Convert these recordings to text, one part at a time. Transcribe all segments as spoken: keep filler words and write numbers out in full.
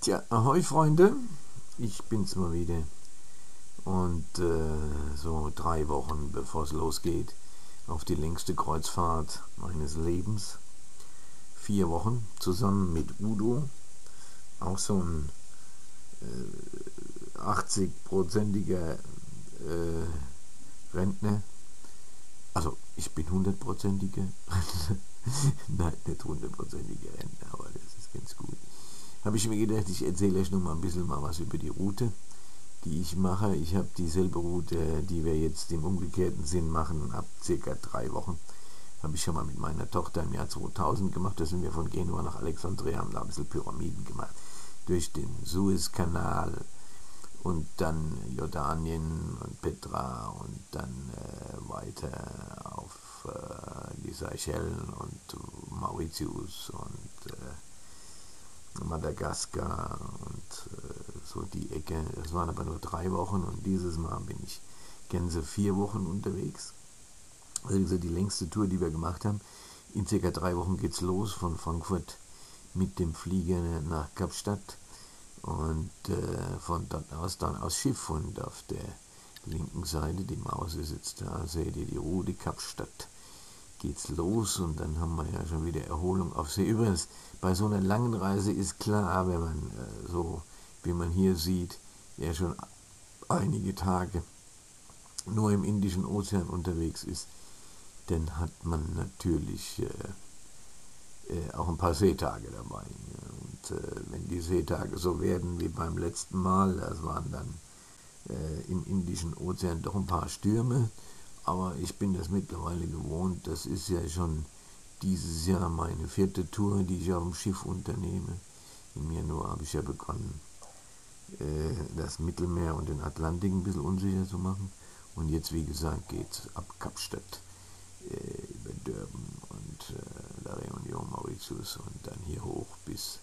Tja, ahoi Freunde, ich bin's mal wieder und äh, so drei Wochen bevor es losgeht auf die längste Kreuzfahrt meines Lebens, vier Wochen zusammen mit Udo, auch so ein äh, achtzig-prozentiger äh, Rentner, also ich bin hundertprozentiger Rentner, nein, nicht hundertprozentiger Rentner, aber das ist ganz gut. Habe ich mir gedacht, ich erzähle euch noch mal ein bisschen mal was über die Route, die ich mache. Ich habe dieselbe Route, die wir jetzt im umgekehrten Sinn machen, ab circa drei Wochen. Habe ich schon mal mit meiner Tochter im Jahr zweitausend gemacht. Da sind wir von Genua nach Alexandria, haben da ein bisschen Pyramiden gemacht. Durch den Suezkanal und dann Jordanien und Petra und dann äh, weiter auf äh, die Seychellen und Mauritius und äh, Madagaskar und äh, so die Ecke. Das waren aber nur drei Wochen und dieses Mal bin ich ganze vier Wochen unterwegs. Also die längste Tour, die wir gemacht haben. In circa drei Wochen geht's los von Frankfurt mit dem Flieger nach Kapstadt und äh, von dort aus dann aus Schiff und auf der linken Seite, die Maus ist jetzt da, seht ihr die Route Kapstadt. Geht's los und dann haben wir ja schon wieder Erholung auf See. Übrigens, bei so einer langen Reise ist klar, wenn man äh, so, wie man hier sieht, ja schon einige Tage nur im Indischen Ozean unterwegs ist, dann hat man natürlich äh, äh, auch ein paar Seetage dabei. Und äh, wenn die Seetage so werden wie beim letzten Mal, das waren dann äh, im Indischen Ozean doch ein paar Stürme, aber ich bin das mittlerweile gewohnt. Das ist ja schon dieses Jahr meine vierte Tour, die ich auf dem Schiff unternehme. Im Januar habe ich ja begonnen, äh, das Mittelmeer und den Atlantik ein bisschen unsicher zu machen. Und jetzt, wie gesagt, geht es ab Kapstadt äh, über Durban und äh, La Réunion, Mauritius und dann hier hoch bis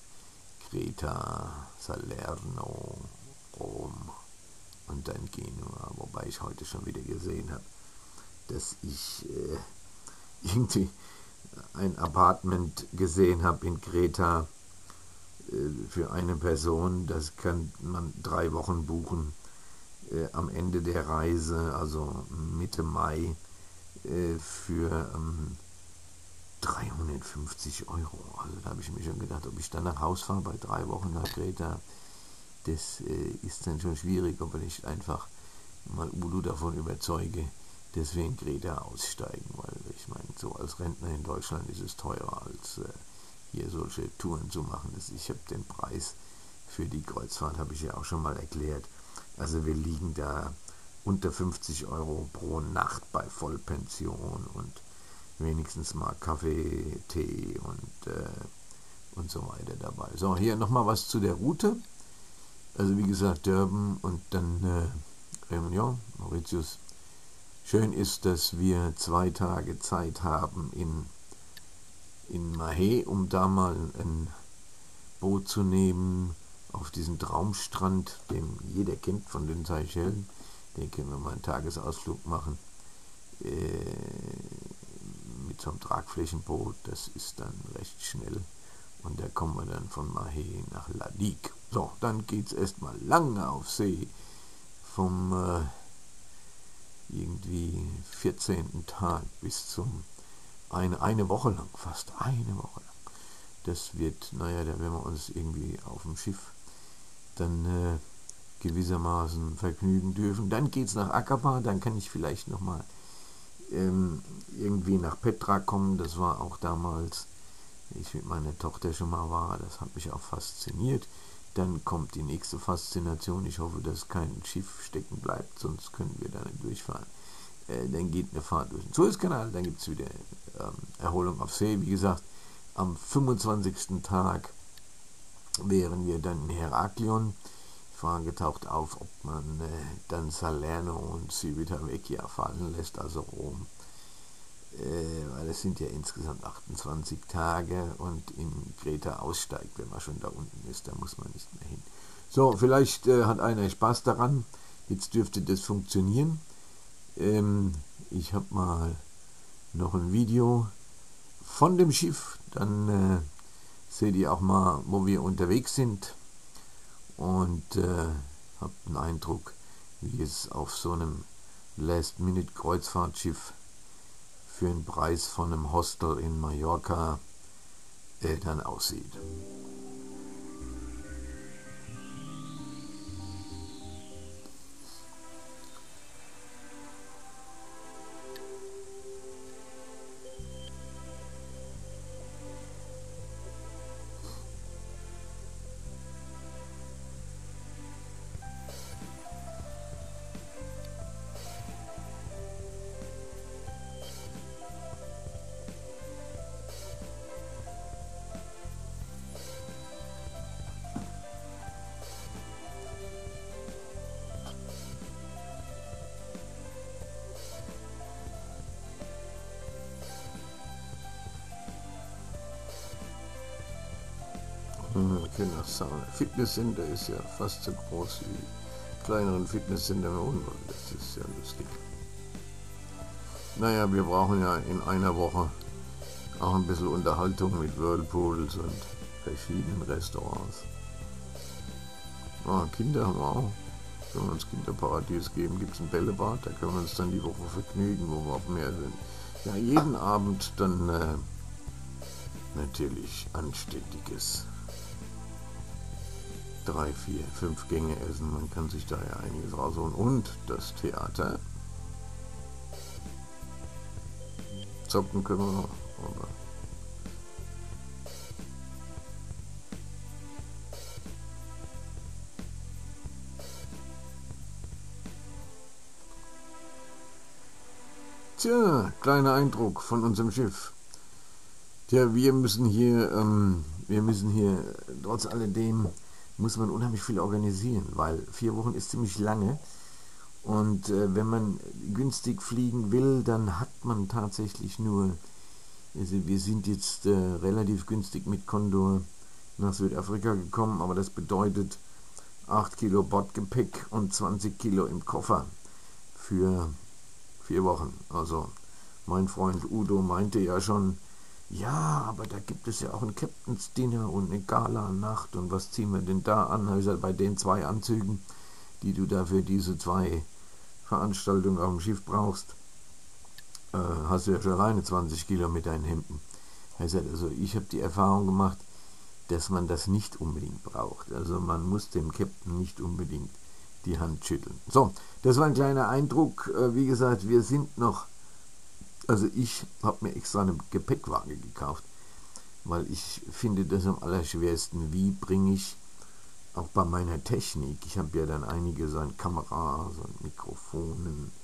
Kreta, Salerno, Rom und dann Genua. Wobei ich heute schon wieder gesehen habe, dass ich äh, irgendwie ein Apartment gesehen habe in Kreta äh, für eine Person. Das kann man drei Wochen buchen äh, am Ende der Reise, also Mitte Mai, äh, für ähm, dreihundertfünfzig Euro. Also da habe ich mir schon gedacht, ob ich dann nach Haus fahre bei drei Wochen nach Kreta. Das äh, ist dann schon schwierig, ob ich nicht einfach mal Udo davon überzeuge, dass wir in Kreta aussteigen, weil ich meine, so als Rentner in Deutschland ist es teurer, als äh, hier solche Touren zu machen. Das, ich habe den Preis für die Kreuzfahrt, habe ich ja auch schon mal erklärt. Also wir liegen da unter fünfzig Euro pro Nacht bei Vollpension und wenigstens mal Kaffee, Tee und, äh, und so weiter dabei. So, hier nochmal was zu der Route. Also wie gesagt, Durban und dann äh, Réunion, Mauritius. Schön ist, dass wir zwei Tage Zeit haben in, in Mahé, um da mal ein Boot zu nehmen auf diesen Traumstrand, den jeder kennt von den Seychellen. Den können wir mal einen Tagesausflug machen äh, mit so einem Tragflächenboot. Das ist dann recht schnell und da kommen wir dann von Mahé nach La Digue. So, dann geht es erstmal lange auf See vom äh, irgendwie vierzehnten Tag bis zum eine, eine Woche lang, fast eine Woche lang. Das wird, naja, da werden wir uns irgendwie auf dem Schiff dann äh, gewissermaßen vergnügen dürfen. Dann geht's nach Akaba, dann kann ich vielleicht nochmal ähm, irgendwie nach Petra kommen. Das war auch damals, ich mit meiner Tochter schon mal war, das hat mich auch fasziniert. Dann kommt die nächste Faszination. Ich hoffe, dass kein Schiff stecken bleibt, sonst können wir da nicht durchfahren. Äh, dann geht eine Fahrt durch den Suezkanal, dann gibt es wieder ähm, Erholung auf See. Wie gesagt, am fünfundzwanzigsten Tag wären wir dann in Heraklion. Die Frage taucht auf, ob man äh, dann Salerno und Civitavecchia fallen lässt, also Rom. Äh, weil es sind ja insgesamt achtundzwanzig Tage und in Kreta aussteigt, wenn man schon da unten ist, da muss man nicht mehr hin. So, vielleicht äh, hat einer Spaß daran, jetzt dürfte das funktionieren. Ähm, ich habe mal noch ein Video von dem Schiff, dann äh, seht ihr auch mal, wo wir unterwegs sind und äh, habe einen Eindruck, wie es auf so einem Last-Minute-Kreuzfahrtschiff für einen Preis von einem Hostel in Mallorca äh, dann aussieht. Kindersauna. Fitnesscenter ist ja fast so groß wie kleineren Fitnesscenter in London. Das ist ja lustig. Naja, wir brauchen ja in einer Woche auch ein bisschen Unterhaltung mit Whirlpools und verschiedenen Restaurants. Ah, Kinder haben wir auch. Wenn wir uns Kinderparadies geben, gibt es ein Bällebad, da können wir uns dann die Woche vergnügen, wo wir auf mehr sind. Ja, jeden Abend dann äh, natürlich Anständiges. Drei, vier, fünf Gänge essen, man kann sich da ja einiges rausholen. Und das Theater. Zocken können wir noch, aber tja, kleiner Eindruck von unserem Schiff. Tja, wir müssen hier, ähm, wir müssen hier, trotz alledem, muss man unheimlich viel organisieren, weil vier Wochen ist ziemlich lange und äh, wenn man günstig fliegen will, dann hat man tatsächlich nur, also wir sind jetzt äh, relativ günstig mit Condor nach Südafrika gekommen, aber das bedeutet acht Kilo Bordgepäck und zwanzig Kilo im Koffer für vier Wochen. Also mein Freund Udo meinte ja schon, ja, aber da gibt es ja auch ein Captain's Dinner und eine Gala-Nacht und was ziehen wir denn da an? Habe ich gesagt, bei den zwei Anzügen, die du da für diese zwei Veranstaltungen auf dem Schiff brauchst, äh, hast du ja schon alleine zwanzig Kilo mit deinen Hemden. Er sagt, also ich habe die Erfahrung gemacht, dass man das nicht unbedingt braucht. Also man muss dem Captain nicht unbedingt die Hand schütteln. So, das war ein kleiner Eindruck. Äh, wie gesagt, wir sind noch... Also ich habe mir extra eine Gepäckwaage gekauft, weil ich finde das am allerschwersten. Wie bringe ich auch bei meiner Technik, ich habe ja dann einige so ein Kameras und Mikrofonen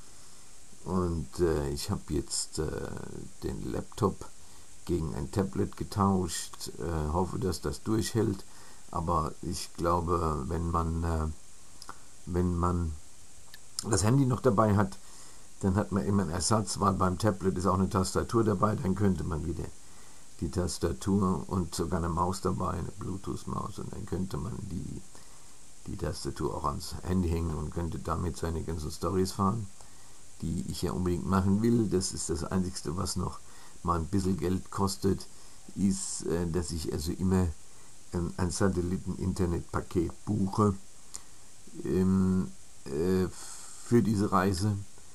und äh, ich habe jetzt äh, den Laptop gegen ein Tablet getauscht, äh, hoffe, dass das durchhält, aber ich glaube, wenn man, äh, wenn man das Handy noch dabei hat, dann hat man immer einen Ersatz, weil beim Tablet ist auch eine Tastatur dabei, dann könnte man wieder die Tastatur und sogar eine Maus dabei, eine Bluetooth-Maus, und dann könnte man die, die Tastatur auch ans Handy hängen und könnte damit seine ganzen Stories fahren, die ich ja unbedingt machen will. Das ist das Einzige, was noch mal ein bisschen Geld kostet, ist, äh, dass ich also immer ähm, ein Satelliten-Internet-Paket buche ähm, äh, für diese Reise.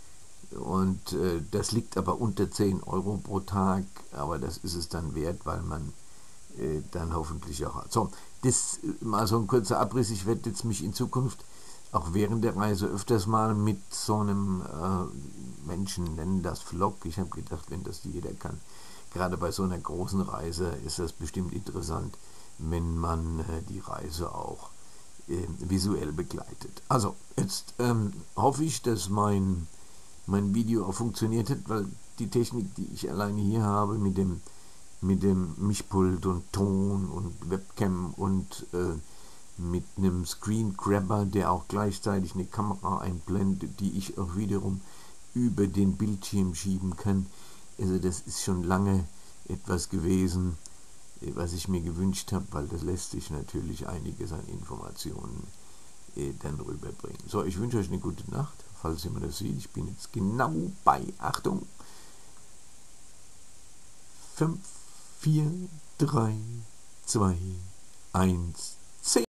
Und äh, das liegt aber unter zehn Euro pro Tag, aber das ist es dann wert, weil man äh, dann hoffentlich auch hat. So, das mal so ein kurzer Abriss. Ich werde jetzt mich in Zukunft auch während der Reise öfters mal mit so einem äh, Menschen, nennen das Vlog. Ich habe gedacht, wenn das jeder kann, gerade bei so einer großen Reise ist das bestimmt interessant, wenn man äh, die Reise auch äh, visuell begleitet. Also, jetzt ähm, hoffe ich, dass mein mein Video auch funktioniert hat, weil die Technik, die ich alleine hier habe, mit dem mit dem Mischpult und Ton und Webcam und äh, mit einem Screen Grabber, der auch gleichzeitig eine Kamera einblendet, die ich auch wiederum über den Bildschirm schieben kann. Also das ist schon lange etwas gewesen, was ich mir gewünscht habe, weil das lässt sich natürlich einiges an Informationen äh, dann rüberbringen. So, ich wünsche euch eine gute Nacht. Falls jemand das sieht, ich bin jetzt genau bei, Achtung, fünf, vier, drei, zwei, eins, zehn.